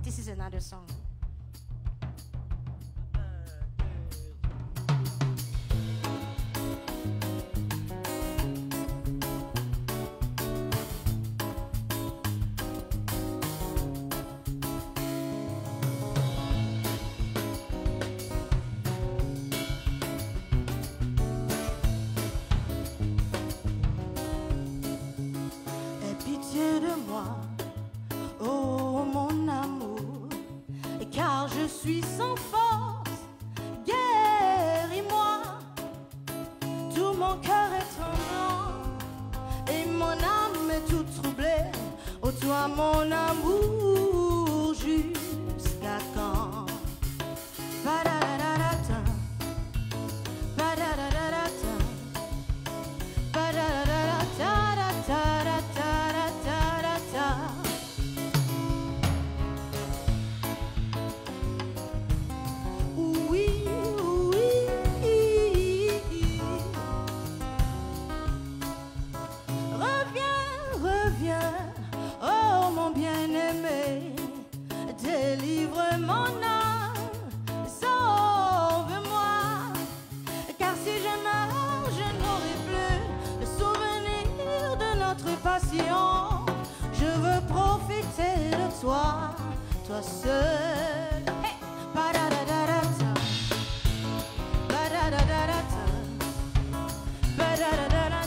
This is another song. De moi, oh mon amour, car je suis sans force, guéris-moi. Tout mon cœur est tremblant et mon âme est toute troublée. Oh toi mon amour, jusqu'à quand? Ba-da-da-da-da-da, ba-da-da-da-da-da, ba-da-da-da-da-da-da-da-da-da. Oh mon bien-aimé, délivre mon âme, sauve-moi. Car si je meurs, je n'aurai plus le souvenir de notre passion. Je veux profiter de toi, toi seul. Hey! Ba-da-da-da-da-da, ba-da-da-da-da-da, ba-da-da-da-da-da-da-da-da-da.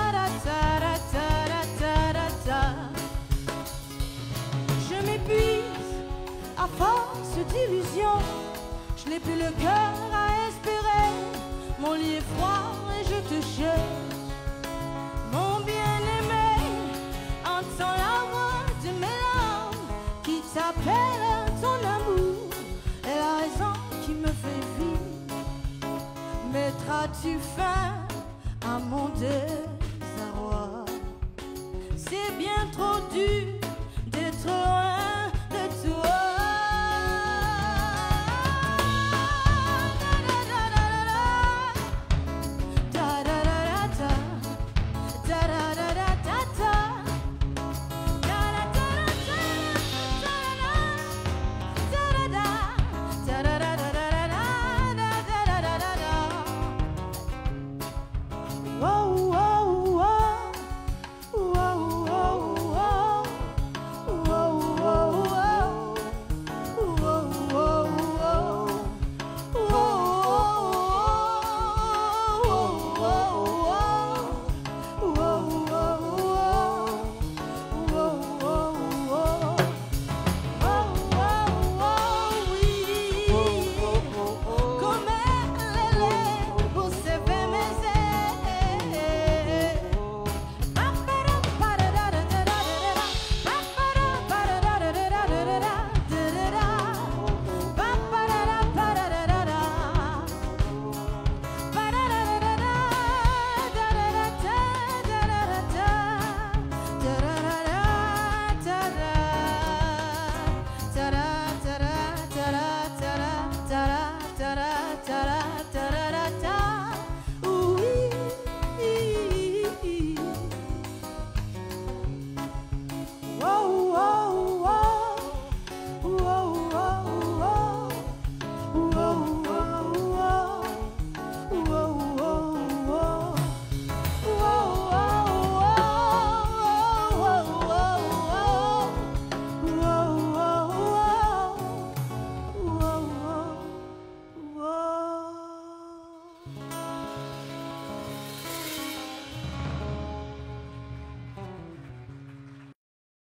Je m'épuise à force d'illusions, je n'ai plus le cœur à espérer. Mon lit est froid et je te cherche. Mon bien-aimé, entends la voix de mes larmes qui t'appelle ton amour. Et la raison qui me fait vivre. Mettras-tu fin à mon désarroi? C'est bien trop dur d'être